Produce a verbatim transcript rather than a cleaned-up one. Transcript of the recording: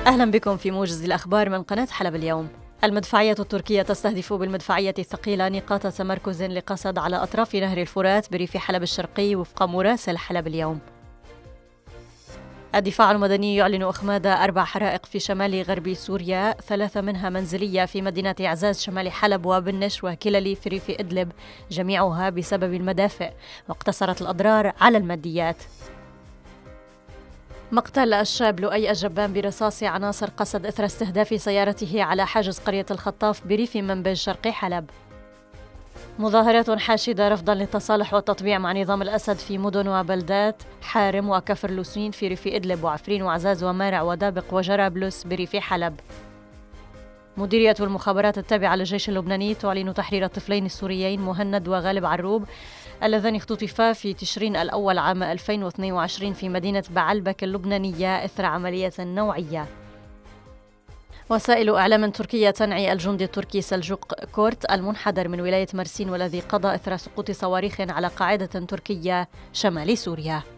أهلا بكم في موجز الأخبار من قناة حلب اليوم. المدفعية التركية تستهدف بالمدفعية الثقيلة نقاط تمركز لقصد على أطراف نهر الفرات بريف حلب الشرقي وفق مراسل حلب اليوم. الدفاع المدني يعلن إخماد أربع حرائق في شمال غرب سوريا، ثلاثة منها منزلية في مدينة عزاز شمال حلب وبنش وكللي في ريف إدلب، جميعها بسبب المدافع، واقتصرت الأضرار على الماديات. مقتل الشاب لؤي الجبان برصاص عناصر قصد إثر استهداف سيارته على حاجز قرية الخطاف بريف منبج شرقي حلب. مظاهرات حاشدة رفضا للتصالح والتطبيع مع نظام الأسد في مدن وبلدات حارم وكفر لوسين في ريف إدلب وعفرين وعزاز ومارع ودابق وجرابلس بريف حلب. مديرية المخابرات التابعة للجيش اللبناني تعلن تحرير الطفلين السوريين مهند وغالب عروب اللذان اختطفا في تشرين الأول عام ألفين واثنين وعشرين في مدينة بعلبك اللبنانية إثر عملية نوعية. وسائل إعلام تركية تنعي الجندي التركي سلجوق كورت المنحدر من ولاية مرسين والذي قضى إثر سقوط صواريخ على قاعدة تركية شمال سوريا.